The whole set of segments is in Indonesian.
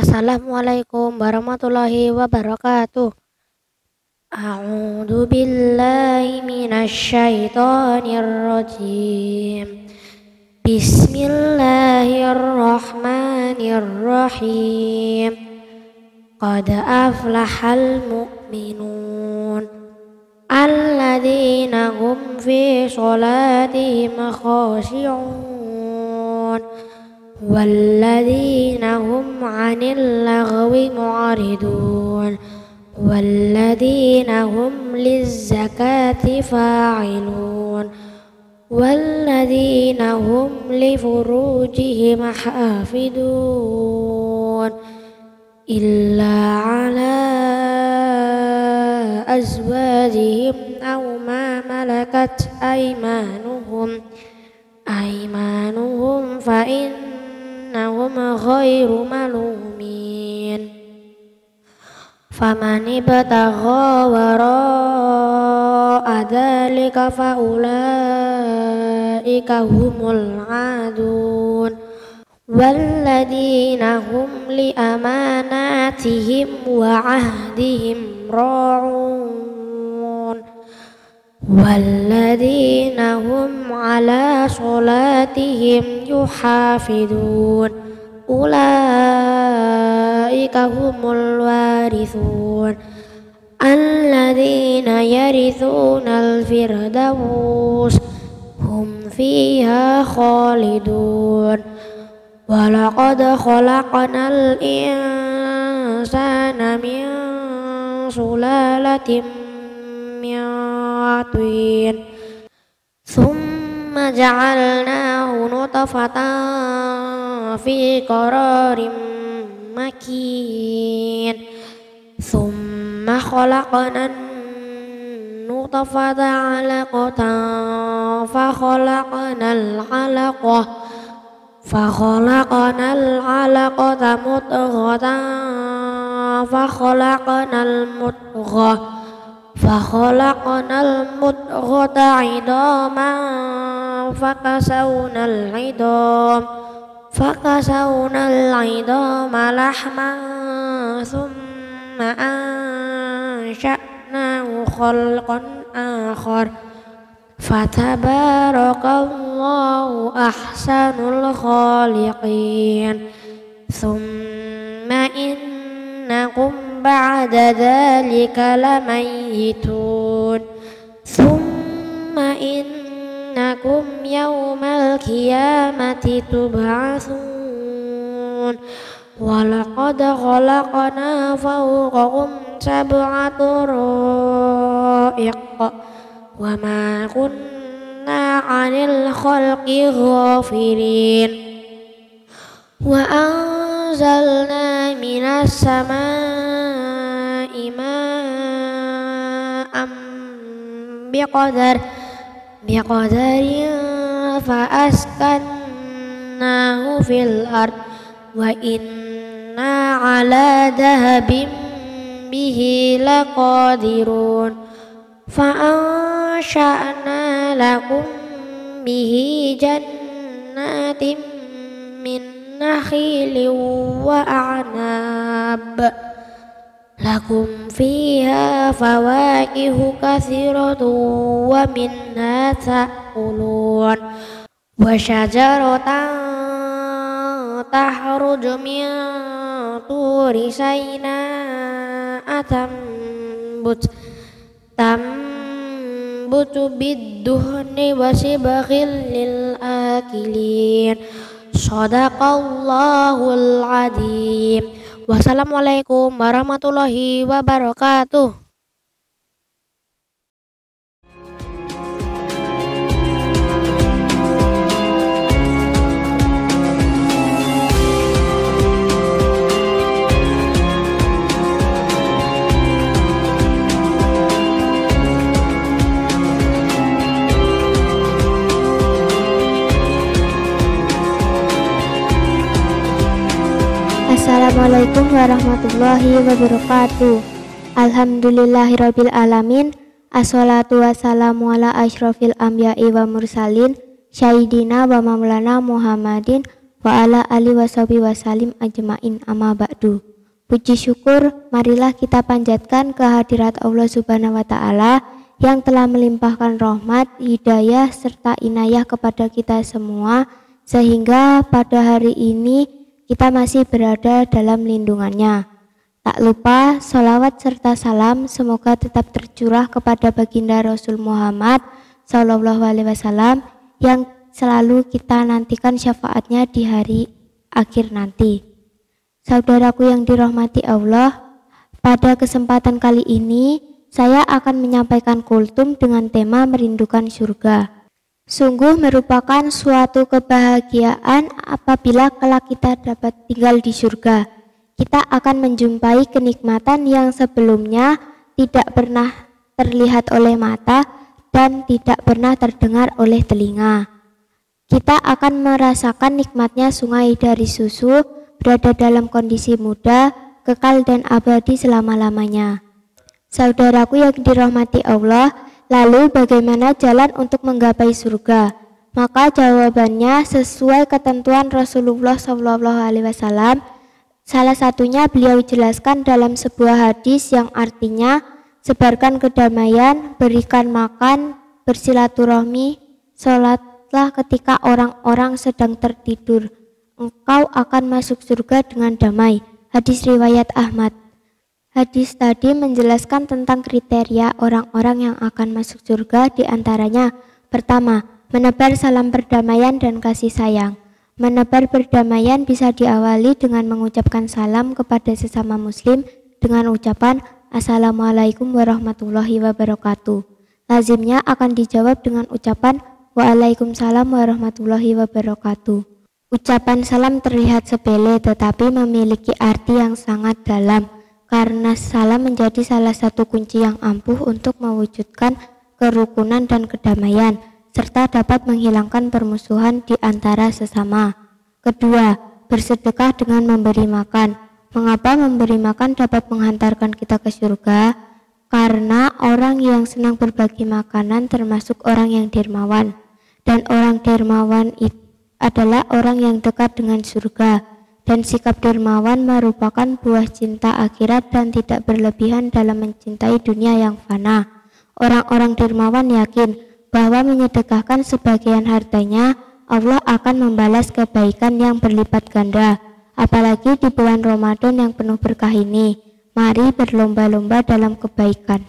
Assalamualaikum warahmatullahi wabarakatuh. A'udzu billahi minasyaitonir rajim. Bismillahirrahmanirrahim. Qad aflahal mu'minun alladzina hum fi sholatihim khashi'un walladzina hum 'anil lagwi mu'ridun walladzina hum lizzakati fa'ilun walladzina hum li furujihim hafidun illa ala azwajihim aw ma malakat aymanuhum fa innahum ghairu malumin. Faman ibtagha wara'a dzalika fa ulaika humul 'adun walladzina hum li amanatihim wa 'ahdihim ra'un walladzina hum 'ala sholatihim yuhafidun ulaika humul warithun alladzina yarithunal firdaus hum fiha khalidun walaqad khalaqnal insana min sulalatin min tin thumma ja'alnahu nutfatan fi qararin makin thumma khalaqnan nutfata 'alaqatan fa khalaqnal 'alaqata mudghatan fa khalaqnal mudghata 'idhaman fakasawnal 'idhama lahman thumma ansha'nahu khalqan akhar fatabarakallahu ahsanul khaliqin. Thumma innakum ba'da dzalika lamayitun thumma innakum yawmal qiyamati tub'atsun walaqad khalaqna fawqakum sab'a tara'iq wa ma kunna 'anil khalqi ghafilin wa anzalna minas samaa'i ma'an biqadarin fa askannahu fil ard wa inna 'ala dhahabin bihi laqadirun fa ansha'na lakum bihi jannatin min nakhilin wa a'nab lakum fiha fawakihu katsiratun wa minha ta'kulun wa syajaratan tahruju min turi sayna'a tambutu bidduhni wa sibaghil lil akilin. Shadaqallahul adzim. Wassalamualaikum warahmatullahi wabarakatuh. Assalamualaikum warahmatullahi wabarakatuh. Alhamdulillahirabbil alamin. Assalatu wassalamu ala asyrofil anbiya'i wa mursalin Sayyidina wa maulana Muhammadin wa ala ali washabi wasalim ajmain amma ba'du. Puji syukur marilah kita panjatkan kehadirat Allah Subhanahu wa taala yang telah melimpahkan rahmat, hidayah serta inayah kepada kita semua sehingga pada hari ini kita masih berada dalam lindungannya. Tak lupa sholawat serta salam semoga tetap tercurah kepada baginda Rasul Muhammad Sallallahu Alaihi Wasallam yang selalu kita nantikan syafaatnya di hari akhir nanti. Saudaraku yang dirahmati Allah, pada kesempatan kali ini saya akan menyampaikan kultum dengan tema merindukan surga. Sungguh merupakan suatu kebahagiaan apabila kelak kita dapat tinggal di surga. Kita akan menjumpai kenikmatan yang sebelumnya tidak pernah terlihat oleh mata dan tidak pernah terdengar oleh telinga. Kita akan merasakan nikmatnya sungai dari susu, berada dalam kondisi muda, kekal dan abadi selama-lamanya. Saudaraku yang dirahmati Allah, lalu bagaimana jalan untuk menggapai surga? Maka jawabannya sesuai ketentuan Rasulullah SAW. Salah satunya beliau jelaskan dalam sebuah hadis yang artinya, sebarkan kedamaian, berikan makan, bersilaturahmi, sholatlah ketika orang-orang sedang tertidur. Engkau akan masuk surga dengan damai. Hadis riwayat Ahmad. Hadis tadi menjelaskan tentang kriteria orang-orang yang akan masuk surga, di antaranya pertama, menebar salam perdamaian dan kasih sayang. Menebar perdamaian bisa diawali dengan mengucapkan salam kepada sesama muslim dengan ucapan Assalamualaikum warahmatullahi wabarakatuh. Lazimnya akan dijawab dengan ucapan Waalaikumsalam warahmatullahi wabarakatuh. Ucapan salam terlihat sepele tetapi memiliki arti yang sangat dalam karena salam menjadi salah satu kunci yang ampuh untuk mewujudkan kerukunan dan kedamaian serta dapat menghilangkan permusuhan di antara sesama. Kedua, bersedekah dengan memberi makan. Mengapa memberi makan dapat menghantarkan kita ke surga? Karena orang yang senang berbagi makanan termasuk orang yang dermawan, dan orang dermawan itu adalah orang yang dekat dengan surga, dan sikap dermawan merupakan buah cinta akhirat dan tidak berlebihan dalam mencintai dunia yang fana. Orang-orang dermawan yakin bahwa menyedekahkan sebagian hartanya, Allah akan membalas kebaikan yang berlipat ganda. Apalagi di bulan Ramadan yang penuh berkah ini, mari berlomba-lomba dalam kebaikan.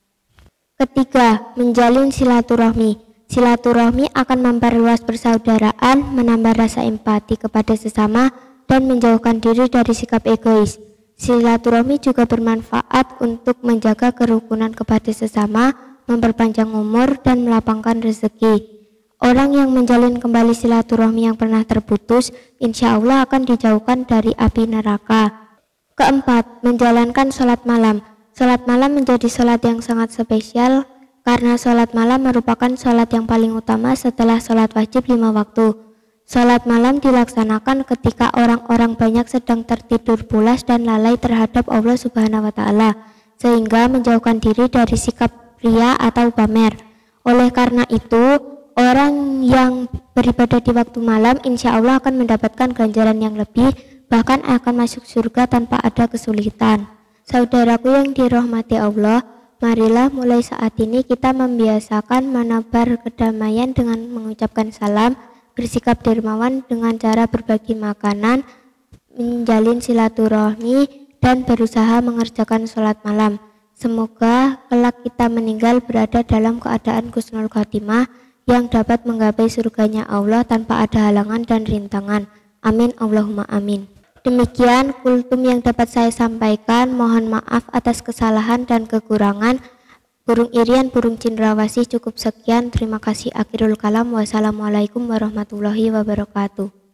Ketiga, menjalin silaturahmi. Silaturahmi akan memperluas persaudaraan, menambah rasa empati kepada sesama, dan menjauhkan diri dari sikap egois. Silaturahmi juga bermanfaat untuk menjaga kerukunan kepada sesama, memperpanjang umur, dan melapangkan rezeki. Orang yang menjalin kembali silaturahmi yang pernah terputus, insya Allah akan dijauhkan dari api neraka. Keempat, menjalankan sholat malam. Sholat malam menjadi sholat yang sangat spesial, karena sholat malam merupakan sholat yang paling utama setelah sholat wajib 5 waktu. Sholat malam dilaksanakan ketika orang-orang banyak sedang tertidur pulas dan lalai terhadap Allah Subhanahu wa Ta'ala, sehingga menjauhkan diri dari sikap ria atau pamer. Oleh karena itu, orang yang beribadah di waktu malam insya Allah akan mendapatkan ganjaran yang lebih, bahkan akan masuk surga tanpa ada kesulitan. Saudaraku yang dirahmati Allah, marilah mulai saat ini kita membiasakan menebar kedamaian dengan mengucapkan salam, bersikap dermawan dengan cara berbagi makanan, menjalin silaturahmi, dan berusaha mengerjakan sholat malam. Semoga kelak kita meninggal berada dalam keadaan husnul khotimah yang dapat menggapai surganya Allah tanpa ada halangan dan rintangan. Amin Allahumma amin. Demikian kultum yang dapat saya sampaikan. Mohon maaf atas kesalahan dan kekurangan. Burung Irian, burung cendrawasih, cukup sekian. Terima kasih. Akhirul kalam. Wassalamualaikum warahmatullahi wabarakatuh.